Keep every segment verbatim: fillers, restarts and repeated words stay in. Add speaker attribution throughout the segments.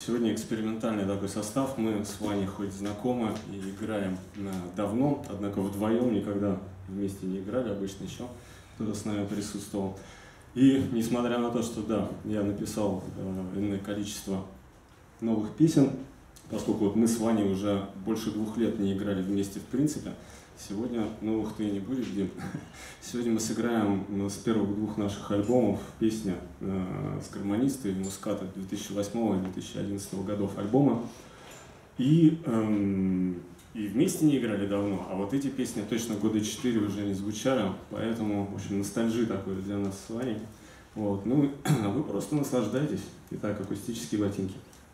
Speaker 1: Сегодня экспериментальный такой состав. Мы с Ваней хоть знакомы и играем давно, однако вдвоем никогда вместе не играли, обычно еще кто-то с нами присутствовал. И несмотря на то, что да, я написал э, иное количество новых песен, поскольку вот мы с Ваней уже больше двух лет не играли вместе в принципе, сегодня новых-то и не будет, Дим. Сегодня мы сыграем с первых двух наших альбомов песни э, с гармонистой Муската две тысячи восьмого и две тысячи одиннадцатого годов альбома. И, эм, и вместе не играли давно, а вот эти песни точно года четыре уже не звучали, поэтому, в общем, ностальжи такой для нас с Ваней. Вот. Ну, а вы просто наслаждайтесь. Итак, акустические ботинки.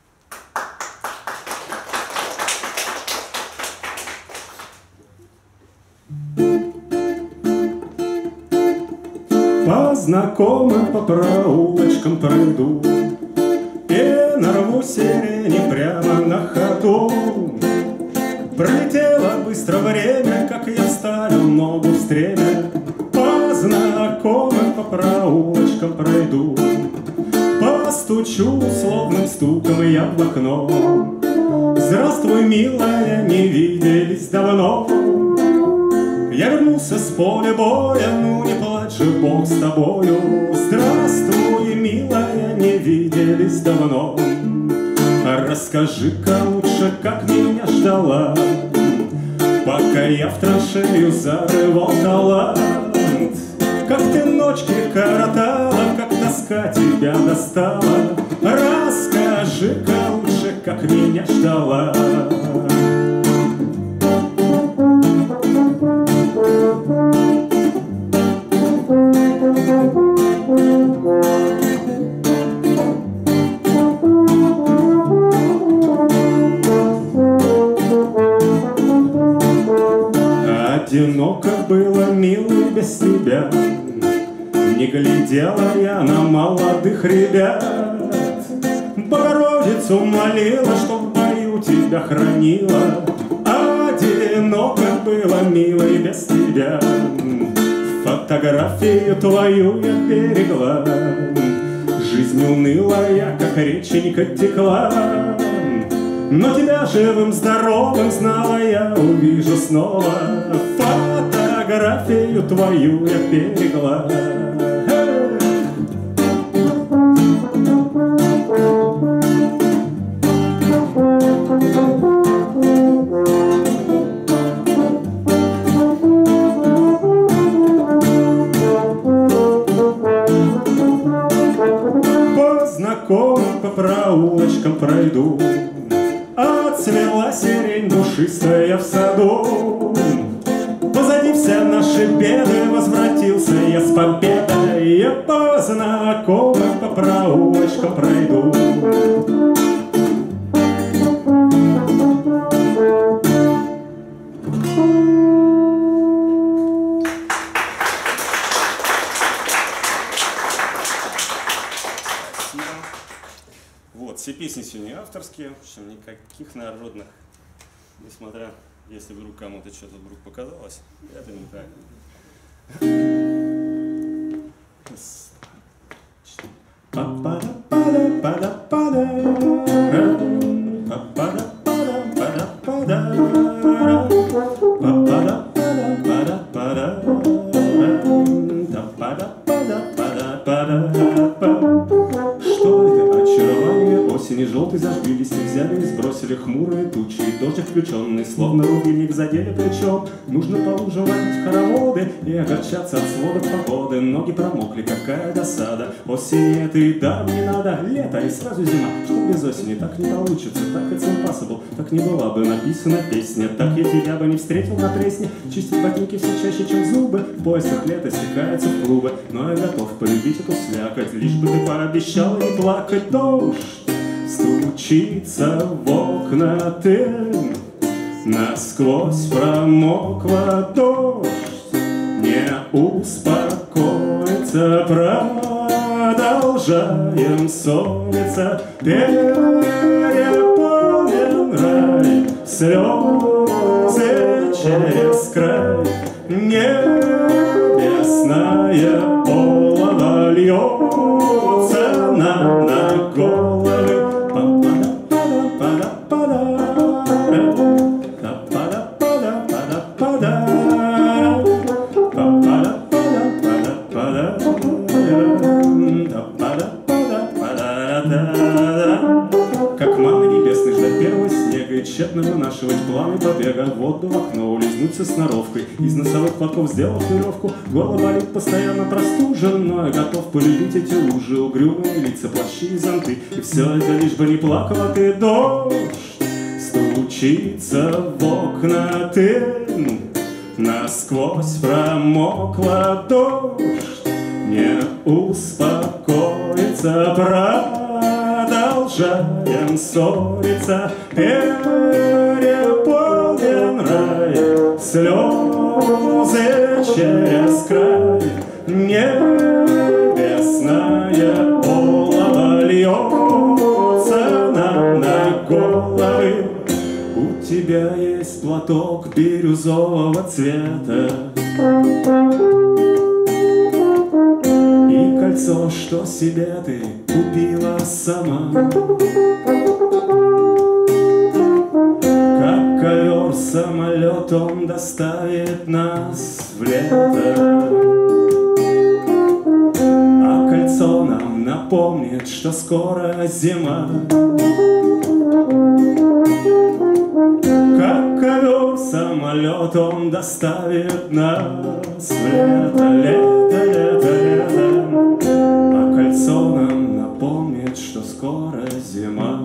Speaker 1: По знакомым по проулочкам пройду и нарву сирени прямо на ходу. Пролетело быстро время, как я вставил ногу в стремя. По знакомым по проулочкам пройду, постучу условным стуком я в окно. Здравствуй, милая, не виделись давно. Я вернулся с поля боя, ну не плачь же, Бог с тобою. Здравствуй, милая, не виделись давно. Расскажи-ка лучше, как меня ждала, пока я в траншею зарывал талант. Как ты ночки коротала, как тоска тебя достала. Расскажи-ка лучше, как меня ждала. Одиноко было, милый, без тебя. Не глядела я на молодых ребят. Богородицу молила, чтоб в бою тебя хранила. Одиноко было, милый, без тебя. Фотографию твою я берегла. Жизнь унылая, как реченька текла. Но тебя живым, здоровым, знала я, увижу снова. Фотографию твою я берегла. По знакомым по проулочкам пройду, отцвела сирень душистая в саду. Позади все наши беды, возвратился я с победой. Я по знакомым по проулочкам пройду. Вот, все песни сегодня авторские, в общем, никаких народных, несмотря, если вдруг кому-то что-то вдруг показалось, это не так.
Speaker 2: Осени желтой зажгли листья, взяли и сбросили хмурые тучи. Дождик включенный, словно рубильник, задели плечом. Нужно по лужам водить хороводы и огорчаться от сводов погоды. Ноги промокли, какая досада. Осени этой даром не надо, лето и сразу зима. Что без осени так не получится, так it's impossible. Так не была бы написана песня, так я тебя бы не встретил на пресне. Чистить ботинки все чаще, чем зубы. В поисках лета стекается в клубы. Но я готов полюбить эту слякоть, лишь бы ты пообещала не плакать. Дождь стучится в окна, ты насквозь промокла. Дождь не успокоится, продолжаем ссориться. Переполнен рай, слезы через край. Небесное полово льется нам на головы. тщетно вынашивать планы побега. Воду в окно улизнуть со сноровкой, из носовых платков сделав веревку. Горло болит постоянно простужен, но я готов полюбить эти лужи, угрюмые лица, плащи и зонты. И все это лишь бы не плакала ты. Дождь стучится в окна, ты насквозь промокла. Дождь не успокоится, продолжаем ссориться. Переполнен рай, слезы через край, небесное олово льется нам на головы. У тебя есть платок бирюзового цвета и кольцо, что себе ты купила сама. Как ковер самолетом доставит нас в лето, а кольцо нам напомнит, что скоро зима. Как ковер самолетом доставит нас в лето, лето, лето, лето, а кольцо нам напомнит, что скоро зима.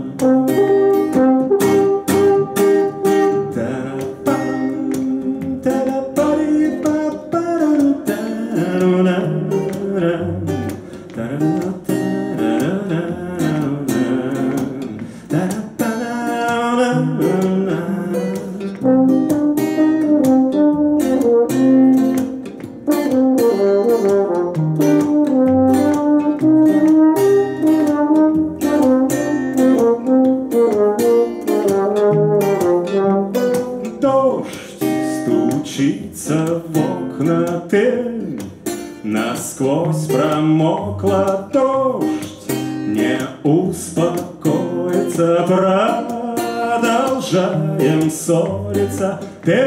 Speaker 2: Стучится в окна, ты насквозь промокла. Дождь не успокоится, продолжаем ссориться.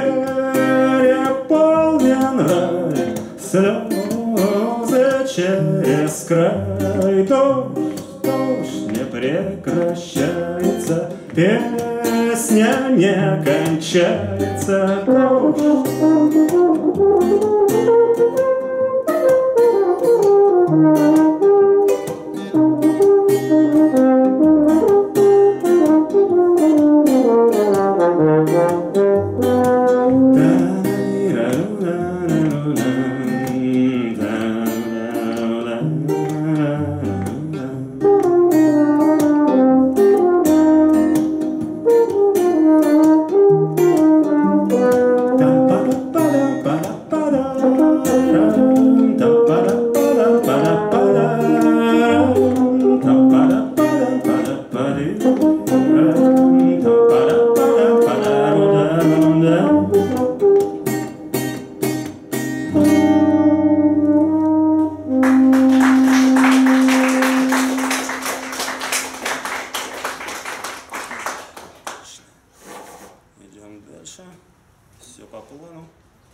Speaker 2: Переполнен рай, слезы через край. Дождь, дождь не прекращается, песня не кончается. Дождь.
Speaker 1: Дальше все по плану.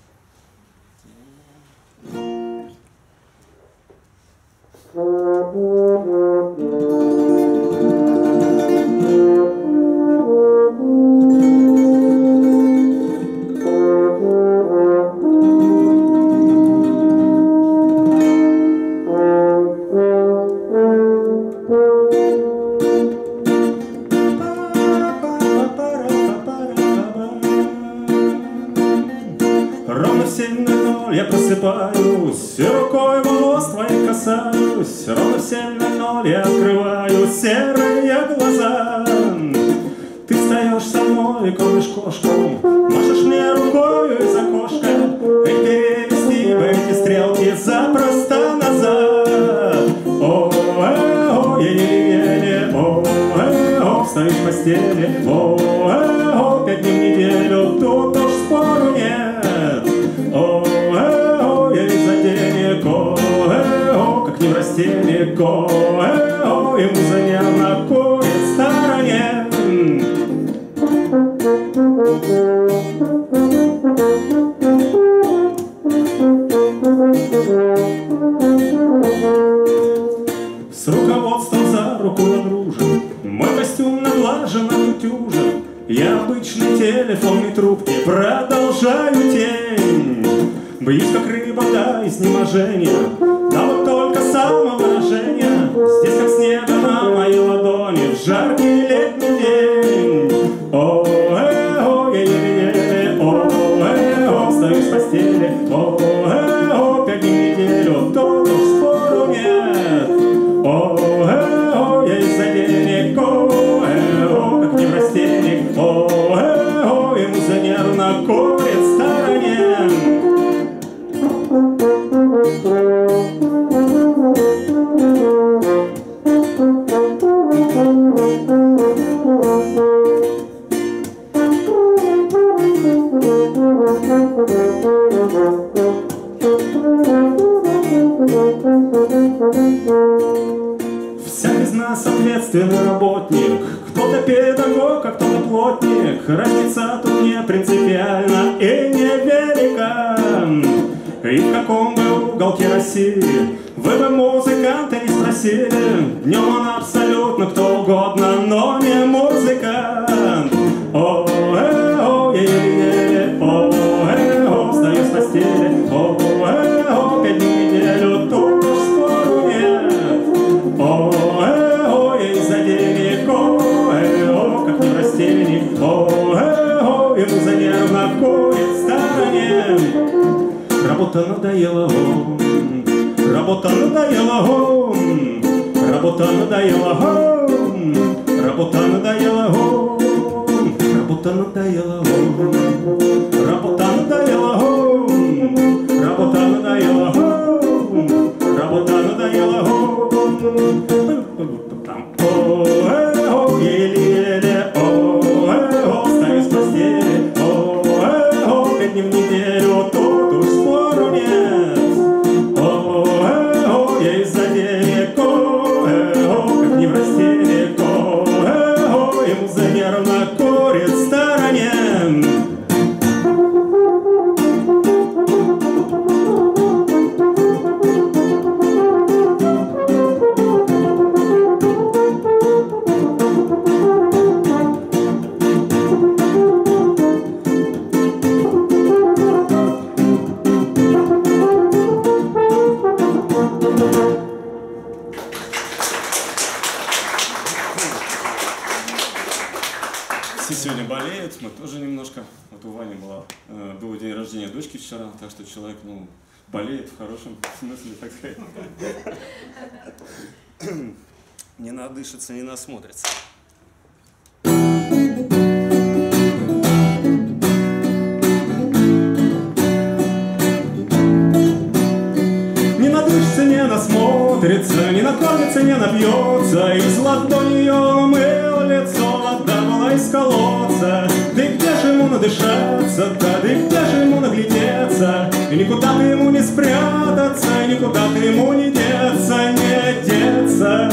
Speaker 2: Я просыпаюсь, и рукой волос твоих касаюсь. Ровно в семь ноль ноль я открываю серые глаза. Ты встаешь со мной, кормишь кошку, машешь мне рукою из окошка. И перевести бы эти стрелки запросто назад. О-э-о, е-е-е-е, о-э-о, встаю в постели. О-э-о, пять дней в неделю, тут уж спору нет. О-э-о, я из-за денег, о-э-о, как не в растении, о-э-о, ему занял на куре стороне. С руководством за руку надружен, мой костюм наглажен, отутюжен. Я обычной телефонной трубки продолжаю тень. Боюсь, как рыба до изнеможения, да вот только самовыражение здесь, как снега на моей ладони в жаркий летний день. О-э-о, е-е-е, о-э-о, встаю с постели, о-э-о, пять дней в неделю, то уж спору нет. О-э-о, я из-за денег, о-э-о, как неврастенник, о-э-о, ему за нервно курит в стороне. Вся из нас ответственный работник, кто-то педагог, а кто-то плотник. Разница тут не принципиальна и невелика. И в каком бы уголке России вы бы музыканта не спросили, днем он абсолютно кто угодно, но не музыкант. О-э-о, е-е-е, о-э-о, встаю с постели, о-э-о, пять дней в неделю, тут уж спору нет. О-э-о, я из-за денег, о-э-о, как неврастенник, о-э-о, ему за нервно курит в стороне. Работа надоела, о, работа надоела, о, работа надоела, о, работа надоела, о, работа надоела, о, работа надоела, о, работа надоела, о, работа надоела, о, о-э-о, еле-еле, о-э-о, встаю с постели, о-э-о, пять дней в неделю, тут уж спору нет. О-э-о, я из-за денег, о-э-о, как неврастенник, о-э-о, ему за нервно курит в стороне.
Speaker 1: Все сегодня болеют, мы тоже немножко. Вот у Вани была, э, был день рождения дочки вчера, так что человек, ну, болеет в хорошем смысле, так сказать. Не надышится, не насмотрится.
Speaker 2: Не надышится, не насмотрится, не накормится, не напьется, из ладони ее умыл лицо, вода была из колодца. Да и где же ему надышаться, да, да и где же ему наглядеться, и никуда ты ему не спрятаться, и никуда ты ему не деться, не деться.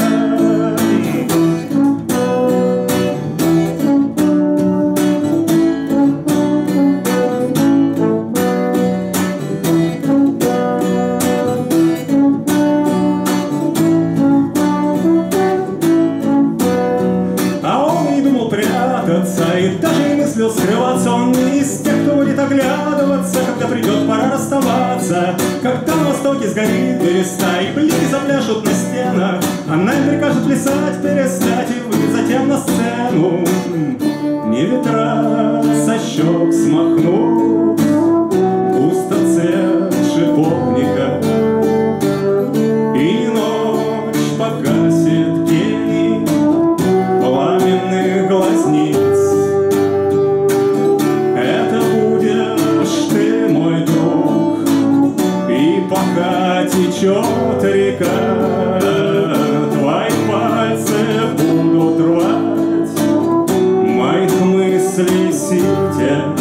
Speaker 2: И даже не мыслил скрываться, он не из тех, кто будет оглядываться, когда придет пора расставаться. Когда на востоке сгорит береста и блики запляшут на стенах, она им прикажет плясать, перестать и выйдет затем на сцену. Не ветра со щек смахнут густоцвет шиповника, и ночь погасит гений пламенных глазниц. Пока течет река, твои пальцы будут рвать моих мыслей ситец.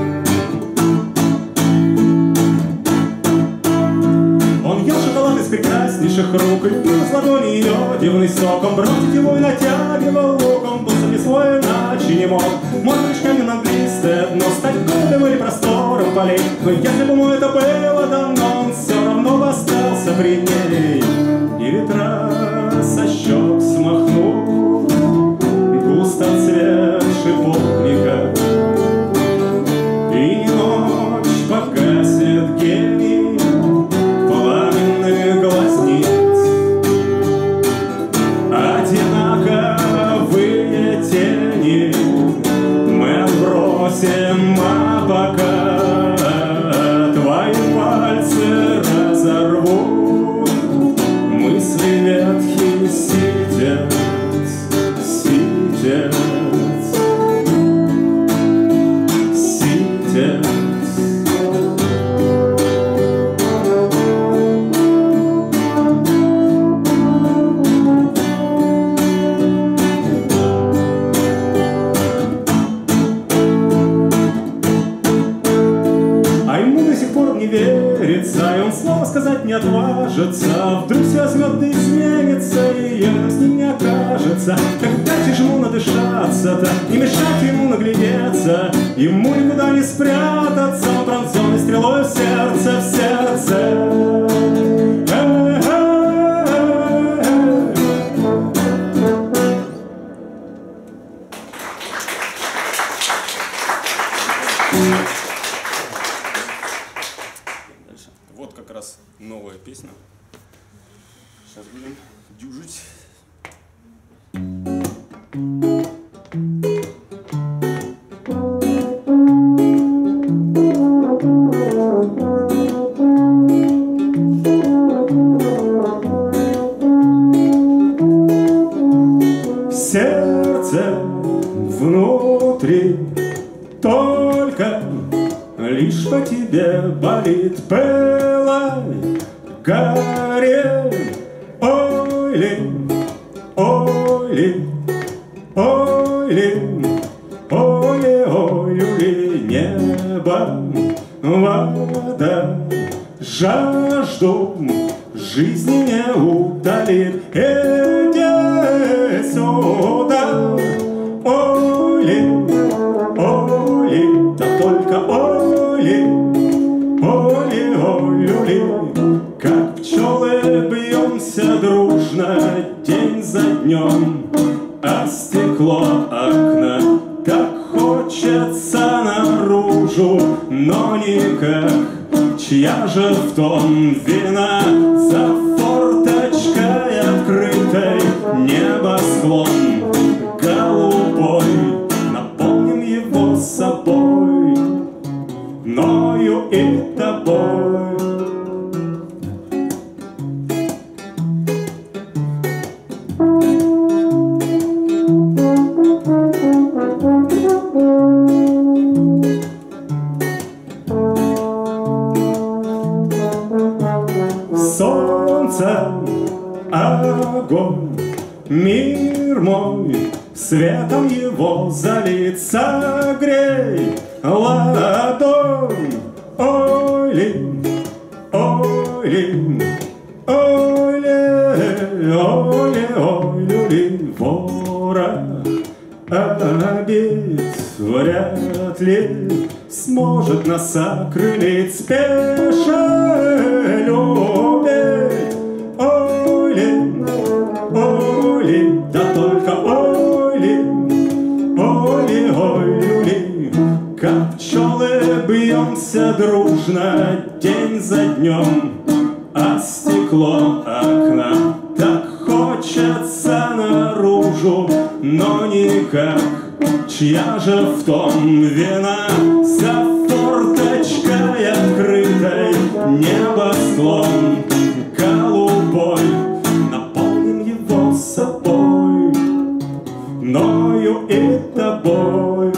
Speaker 2: Он ел шоколад из прекраснейших рук и пил с ладони ее дивный сок. Он бросить его и натягивал луком, был не свой, иначе не мог. Может, лишь камень английское дно, стать голым или простором полей. Но если бы ему это было дано, он все равно бы остался при ней. И ветра со щек смахнул густоцвет шиповника, не отважится, вдруг все возьмет и изменится, и я с ним не окажется. Когда тяжело надышаться-то, не мешать ему наглядеться, ему никуда не спрятаться, пронзенной стрелой в сердце, в сердце.
Speaker 1: Вот как раз новая песня. Сейчас будем дюжить.
Speaker 2: Сердце внутри только лишь по тебе болит, пылай, горей, ой ли, ой ли, ой ли, ой ли, ой ли, небо, вода, жажду жизни не утолит. Иди сюда, ой ли, ой ли, да только ой ли, ой ли, ой ли, как пчелы бьемся дружно день за днем, а стекло окна так хочется наружу, но никак. Чья же в том вина? За форточкой открытой небосклон голубой, наполним его собой, мною и тобой. Солнце, огонь, мир мой, светом его залит, согрей ладонь, ой ли, ой ли, ой ли, ой ли, ой ли, ворох обид вряд ли сможет нас окрылить, спеша любить, ой ли, ой ли, да только ой ли, ой ли, ой ли, как пчелы бьемся дружно день за днем, а стекло окна так хочется наружу, но никак. Чья же в том вина? За форточкой открытой небосклон голубой, наполним его собой, мною и тобой.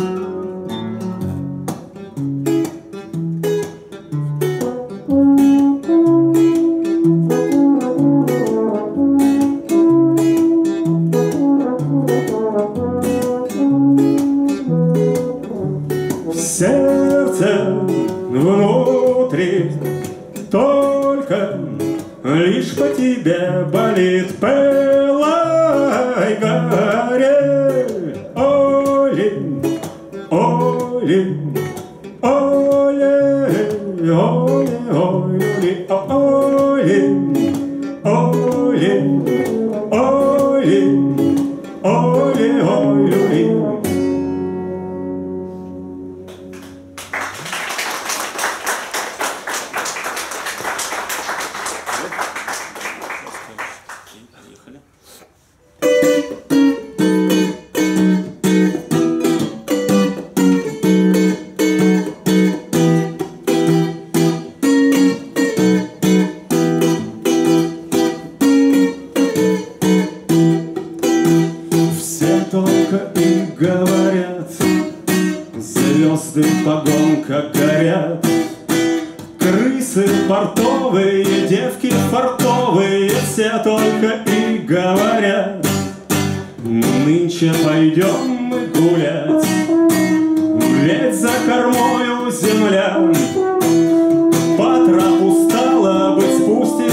Speaker 2: Сердце внутри только лишь по тебе болит, пылай, горей, ой ли, ой ли, ой ли, ой ли, ой ли, ой ли, ой ли, ой ли, ой ли, ой ли. Только и говорят, звезды погонка горят, крысы портовые, девки фартовые, все только и говорят, нынче пойдем мы гулять, ведь за кормою земля, по трапу стало быть спустим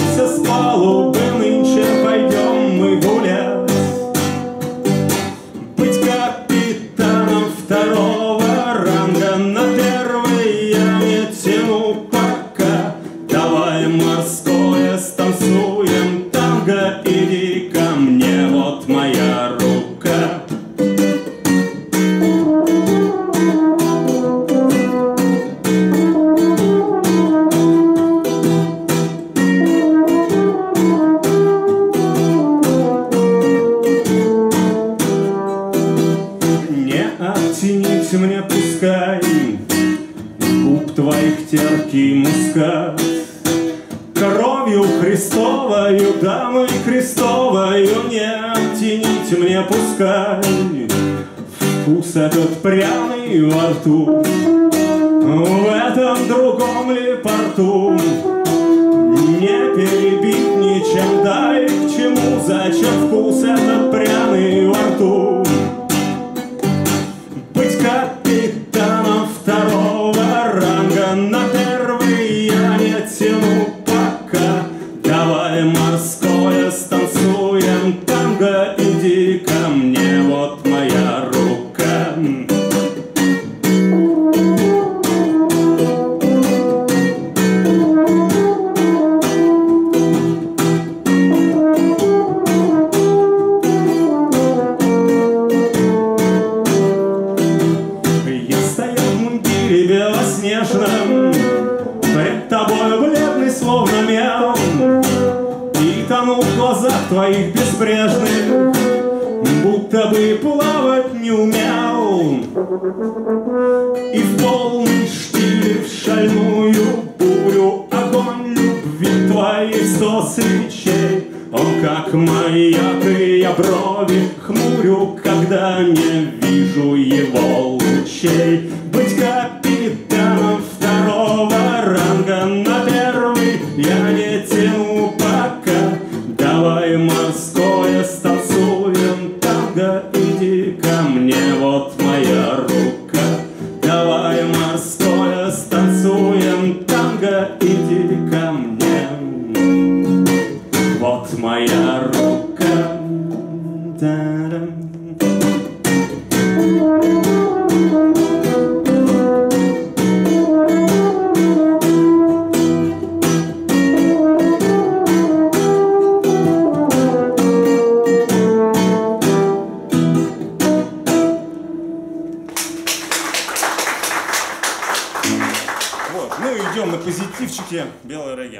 Speaker 2: оттенить мне пускай губ твоих терпкий мускат. Кровью Христовою, дамой крестовою не оттенить мне пускай вкус этот пряный во рту. В этом другом ли порту не перебить ничем, да и к чему, зачем вкус этот пряный во рту? Быть капитаном второго ранга на первый я не тяну пока. Давай морское станцуем танго, иди ко мне, вот моя рука. Пред тобой бледный, словно мел, и тону в глазах твоих безбрежных, будто бы плавать не умел. И в полный штиль, в шальную бурю, огонь любви твоих сто свечей. Он как маяк, и я брови хмурю, когда не вижу его лучей. Быть капитаном второго ранга на первый я не тяну пока. Давай морское станцуем танго, иди ко мне, вот моя рука. Давай морское станцуем танго, иди ко мне, вот моя рука. Та-дам.
Speaker 1: Вот, ну и идем на позитивчике белой регги.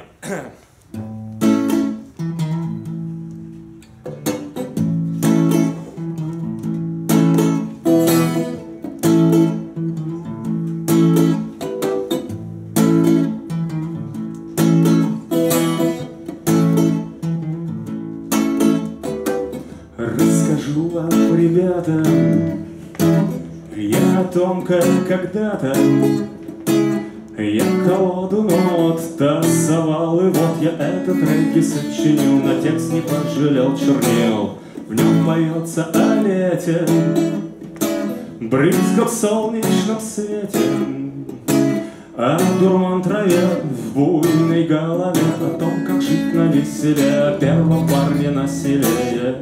Speaker 2: Расскажу вам, ребята, я о том, как когда-то я колоду нот тасовал, и вот я этот регги сочинил, на текст не пожалел чернил. В нем поется о лете, брызга в солнечном свете, о дурман траве в буйной голове, о том, как жить на веселе, о первом парне на селе.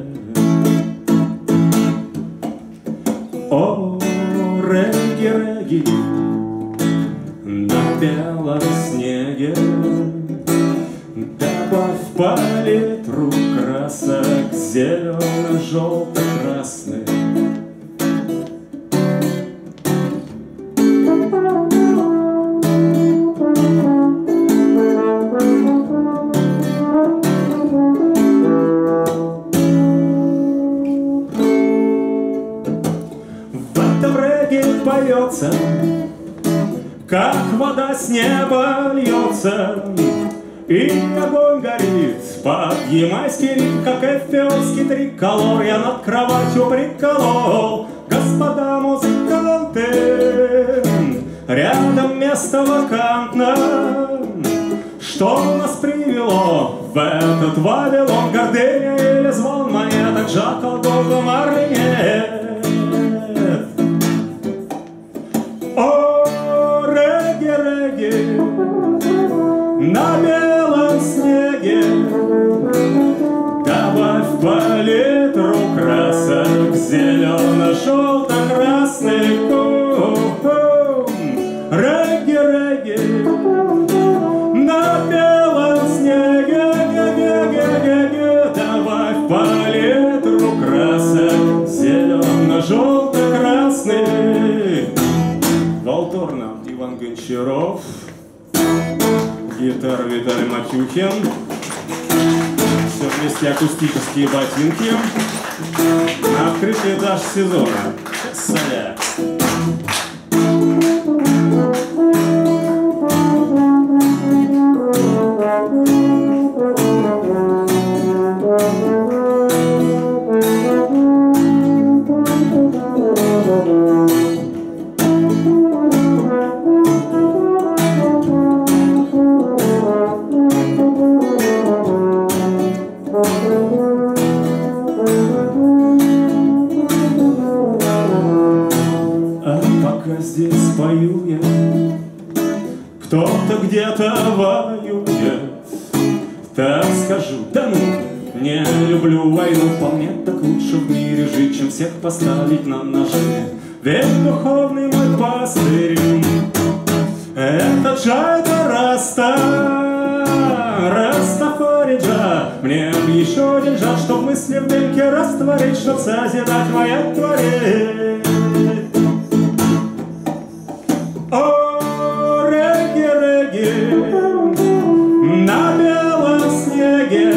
Speaker 2: О, регги, регги на белом снеге, добавь палитру красок зелено-желто-красных. Поется, как вода с неба льется, и огонь горит под ямайский риф, как эфиопский триколор. Я над кроватью приколол, господа музыканты, рядом место вакантно. Что нас привело в этот Вавилон? Гордыня или звон монеток, жакал, голда, маринет? О, регги, регги на белом снеге, добавь палитру красок зелено-желто-красный. Регги, регги на белом снеге, добавь палитру красок зелено-желто-красный. Волторна Иван Гончаров, гитара Виталий Матюхин, все вместе акустические ботинки, открытый этаж сезона. Саля. воюет, кто-то где-то воюет. Так скажу, да ну, не люблю войну, по мне так лучше в мире жить, чем всех поставить на ножи. Ведь духовный мой пастырь — это Джайда Раста, Растафариджа. Мне б еще один жар, чтоб мысли в дымке растворить, чтоб созидать моя творить. О, регги, регги, на белом снеге,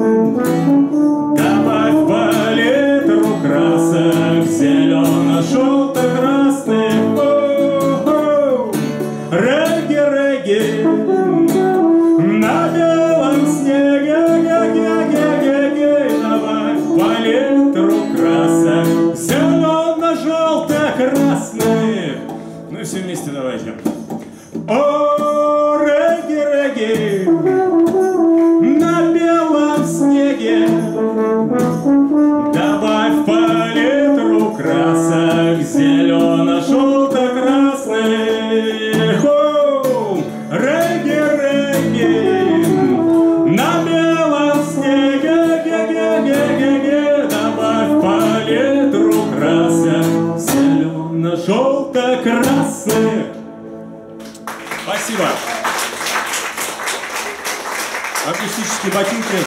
Speaker 2: добавь палитру красок, зелено-желто-красных. Регги, регги, на белом снеге, ге-ге-ге-ге-ге, добавь палитру красок, зелено-желто-красных. Ну и все вместе давайте. О, регги, регги, на белом снеге, добавь палитру красок, зелено-желто-красных. О, регги, регги, на белом снеге, ге-ге-ге-ге-ге, добавь палитру красок, зелено-желто-красных. Спасибо. Акустические ботинки.